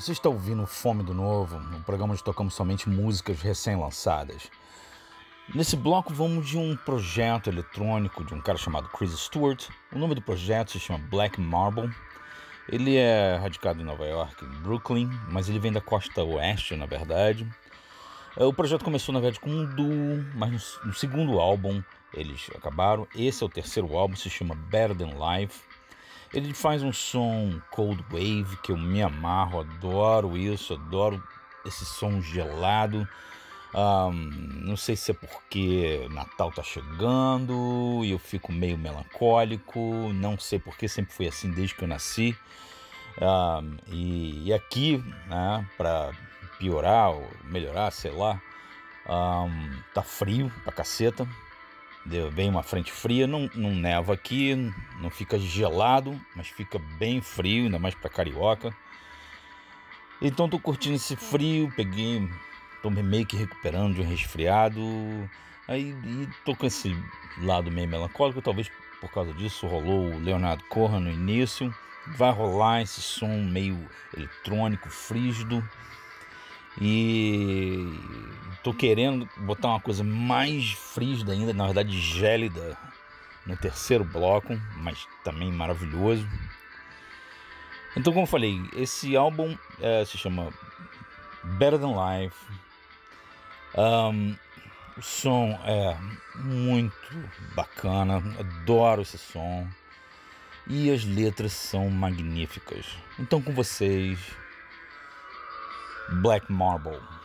Você está ouvindo Fome do Novo, um programa onde tocamos somente músicas recém-lançadas. Nesse bloco vamos de um projeto eletrônico de um cara chamado Chris Stewart. O nome do projeto se chama Black Marble. Ele é radicado em Nova York, em Brooklyn, mas ele vem da costa oeste, na verdade. O projeto começou, na verdade, com um duo, mas no segundo álbum eles acabaram. Esse é o terceiro álbum, se chama Better Than Life. Ele faz um som cold wave que eu me amarro, adoro isso, adoro esse som gelado. Não sei se é porque Natal tá chegando e eu fico meio melancólico, não sei porque, sempre fui assim desde que eu nasci. E aqui, né, para piorar ou melhorar, sei lá, tá frio pra caceta. Vem uma frente fria, não neva aqui, não fica gelado, mas fica bem frio, ainda mais pra carioca. Então tô curtindo esse frio, tô meio que recuperando de um resfriado. E tô com esse lado meio melancólico, talvez por causa disso rolou o Leonard Cohen no início. Vai rolar esse som meio eletrônico, frígido. E tô querendo botar uma coisa mais frígida ainda, na verdade gélida, no terceiro bloco, mas também maravilhoso. Então, como eu falei, esse álbum se chama Better Than Life. O som é muito bacana, adoro esse som. E as letras são magníficas. Então, com vocês, Black Marble.